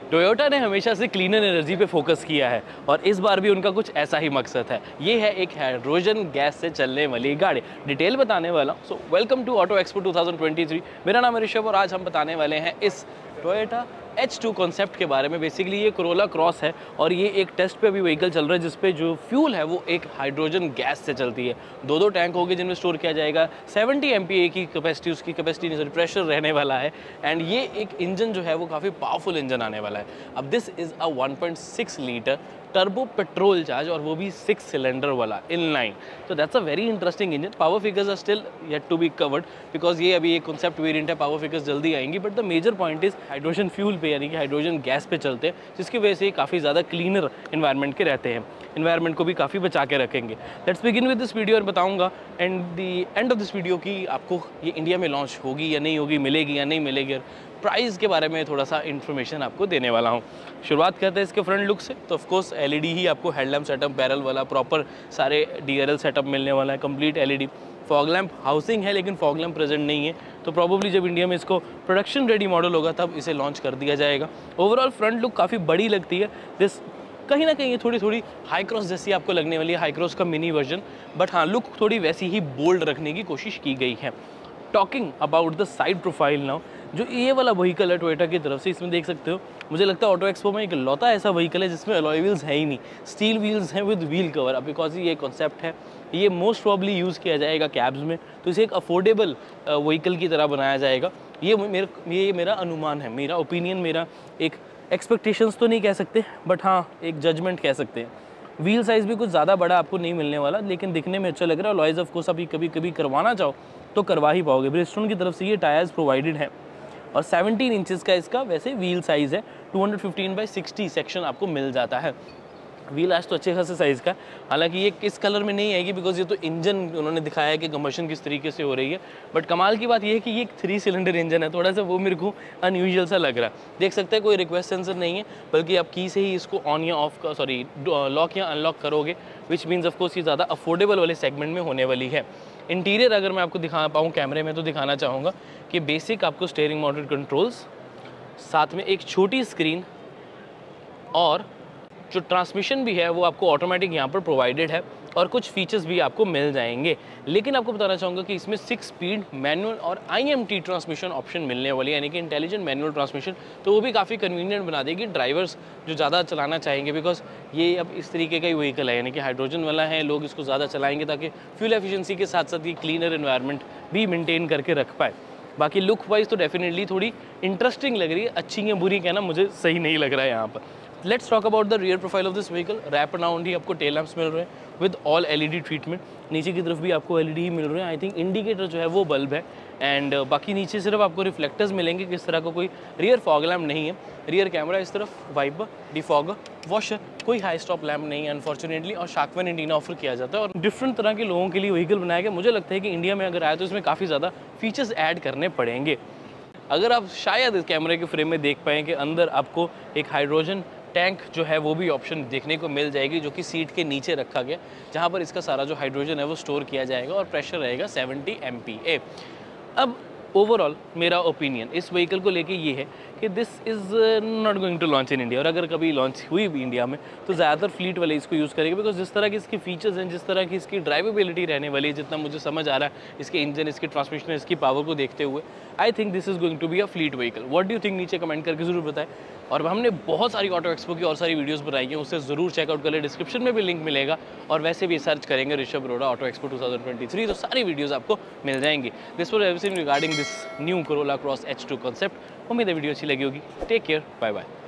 Toyota ने हमेशा से क्लीनर एनर्जी पे फोकस किया है और इस बार भी उनका कुछ ऐसा ही मकसद है। ये है एक हाइड्रोजन गैस से चलने वाली गाड़ी, डिटेल बताने वाला हूँ। So welcome to auto expo 2023। मेरा नाम है ऋषभ और आज हम बताने वाले हैं इस टोयोटा H2 कॉन्सेप्ट के बारे में। बेसिकली ये कोरोला क्रॉस है और ये एक टेस्ट पे अभी व्हीकल चल रहा है जिसपे जो फ्यूल है वो एक हाइड्रोजन गैस से चलती है। दो टैंक होंगे जिनमें स्टोर किया जाएगा। 70 MPa की कैपेसिटी, उसकी कैपेसिटी नहीं सॉरी प्रेशर रहने वाला है। एंड ये एक इंजन जो है वो काफ़ी पावरफुल इंजन आने वाला है। अब this is a 1.6 litre turbo petrol charge और वो भी 6 सिलेंडर वाला इनलाइन। तो that's a very interesting engine. Power figures are still yet to be covered because ये अभी एक कॉन्सेप्ट वेरिएंट है। पावर फिगर्स जल्दी आएंगी but the major point is hydrogen fuel पे यानी कि हाइड्रोजन गैस पे चलते हैं, जिसकी वजह से ये काफ़ी ज़्यादा क्लीनर इन्वायरमेंट के रहते हैं, इन्वायरमेंट को भी काफ़ी बचा के रखेंगे। Let's begin with this video और बताऊंगा and the end of this video की आपको ये इंडिया में लॉन्च होगी या नहीं होगी, मिलेगी या नहीं मिलेगी, और प्राइस के बारे में थोड़ा सा इन्फॉर्मेशन आपको देने वाला हूँ। शुरुआत करते हैं इसके फ्रंट लुक से। तो ऑफकोर्स एलईडी ही आपको हेडलैम्प सेटअप, बैरल वाला प्रॉपर सारे डीआरएल सेटअप मिलने वाला है, complete LED. Fog lamp housing है लेकिन फॉग लैम्प प्रेजेंट नहीं है, तो प्रॉब्ली जब इंडिया में इसको प्रोडक्शन रेडी मॉडल होगा तब इसे लॉन्च कर दिया जाएगा। ओवरऑल फ्रंट लुक काफ़ी बड़ी लगती है। दिस कहीं ना कहीं ये थोड़ी हाई क्रॉस जैसी आपको लगने वाली है, हाई क्रॉस का मिनी वर्जन, बट हाँ लुक थोड़ी वैसी ही बोल्ड रखने की कोशिश की गई है। Talking about the side profile now, जो ये वाला व्हीकल है टोयोटा की तरफ से, इसमें देख सकते हो मुझे लगता है ऑटो एक्सपो में एक लौता ऐसा व्हीकल है जिसमें अलॉय व्हील्स है ही नहीं, स्टील व्हील्स हैं विद व्हील कवर। अब बिकॉज ये कॉन्सेप्ट है, ये मोस्ट प्रॉब्ली यूज़ किया जाएगा कैब्स में, तो इसे एक अफोर्डेबल व्हीकल की तरह बनाया जाएगा। ये मेरा अनुमान है, मेरा ओपिनियन, मेरा एक एक्सपेक्टेशंस तो नहीं कह सकते बट हाँ एक जजमेंट कह सकते हैं। व्हील साइज़ भी कुछ ज़्यादा बड़ा आपको नहीं मिलने वाला लेकिन दिखने में अच्छा लग रहा है। अलॉयज़ ऑफ कोर्स अभी कभी करवाना चाहो तो करवा ही पाओगे। ब्रिजस्टोन की तरफ से ये टायर्स प्रोवाइडेड है और 17 इंचेस का इसका वैसे व्हील साइज़ है। 215/60 सेक्शन आपको मिल जाता है। व्हील आज तो अच्छे खासे साइज़ का, हालांकि ये किस कलर में नहीं आएगी बिकॉज ये तो इंजन उन्होंने दिखाया है कि कंबशन किस तरीके से हो रही है। बट कमाल की बात ये है कि ये एक 3 सिलेंडर इंजन है, थोड़ा सा वो मेरे को अनयूजुअल सा लग रहा है। देख सकते हैं कोई रिक्वेस्ट सेंसर नहीं है बल्कि आप की से ही इसको ऑन या ऑफ का लॉक या अनलॉक करोगे, विच मीन्स ऑफकोर्स ये ज़्यादा अफोर्डेबल वाले सेगमेंट में होने वाली है। इंटीरियर अगर मैं आपको दिखा पाऊँ कैमरे में तो दिखाना चाहूँगा कि बेसिक आपको स्टीयरिंग माउंटेड कंट्रोल्स, साथ में एक छोटी स्क्रीन और जो ट्रांसमिशन भी है वो आपको ऑटोमेटिक यहाँ पर प्रोवाइडेड है और कुछ फीचर्स भी आपको मिल जाएंगे। लेकिन आपको बताना चाहूँगा कि इसमें 6 स्पीड मैनुअल और IMT ट्रांसमिशन ऑप्शन मिलने वाली है, यानी कि इंटेलिजेंट मैनुअल ट्रांसमिशन। तो वो भी काफ़ी कन्वीनियंट बना देगी ड्राइवर्स जो ज़्यादा चलाना चाहेंगे, बिकॉज ये अब इस तरीके का ही व्हीकल है, यानी कि हाइड्रोजन वाला है, लोग इसको ज़्यादा चलाएंगे ताकि फ्यूल एफिशिएंसी के साथ साथ ये क्लीनर एनवायरनमेंट भी मेनटेन करके रख पाए। बाकी लुक वाइज तो डेफिनेटली थोड़ी इंटरेस्टिंग लग रही है, अच्छी या बुरी कहना मुझे सही नहीं लग रहा है यहाँ पर। Let's talk about the rear profile of this vehicle. Wrap around ही आपको टेल लैंप्स मिल रहे हैं विद ऑल एलईडी ट्रीटमेंट। नीचे की तरफ भी आपको एलईडी ही मिल रहे हैं। आई थिंक इंडिकेटर जो है वो बल्ब है एंड बाकी नीचे सिर्फ आपको रिफ्लेक्टर्स मिलेंगे। किस तरह का कोई रियर फॉग लैम्प नहीं है। रियर कैमरा इस तरफ, वाइपर, डिफॉगर, वॉशर, कोई हाई स्टॉप लैम्प नहीं है अनफॉर्चुनेटली, और शार्क फैन एंटीना ऑफर किया जाता है और डिफरेंट तरह के लोगों के लिए व्हीकल बनाया गया। मुझे लगता है कि इंडिया में अगर आए तो इसमें काफ़ी ज़्यादा फीचर्स ऐड करने पड़ेंगे। अगर आप शायद इस कैमरे के फ्रेम में देख पाएँ कि अंदर आपको एक हाइड्रोजन टैंक जो है वो भी ऑप्शन देखने को मिल जाएगी, जो कि सीट के नीचे रखा गया, जहाँ पर इसका सारा जो हाइड्रोजन है वो स्टोर किया जाएगा और प्रेशर रहेगा 70 MPa। अब ओवरऑल मेरा ओपिनियन इस व्हीकल को लेके ये है कि this is not going to launch in India, और अगर कभी लॉन्च हुई भी इंडिया में तो ज़्यादातर फ्लीट वाले इसको यूज़ करेंगे बिकॉज जिस तरह के इसके फीचर्स हैं, जिस तरह की इसकी ड्राइवेबिलिटी रहने वाली है, जितना मुझे समझ आ रहा है इसके इंजन, इसके ट्रांसमिशन, इसकी पावर को देखते हुए, I think this is going to be a fleet vehicle. What do you think, नीचे कमेंट करके जरूर बताएं। और हमने बहुत सारी ऑटो एक्सपो की और सारी वीडियोस बनाई हैं, उससे ज़रूर चेकआउट कर ले, डिस्क्रिप्शन में भी लिंक मिलेगा। और वैसे भी सर्च करेंगे ऋषभ अरोड़ा ऑटो एक्सपो 2023 तो सारी वीडियोस आपको मिल जाएंगी। This was everything regarding this new Corolla Cross H2 concept. उम्मीद है वीडियो अच्छी लगी होगी। Take care, bye bye.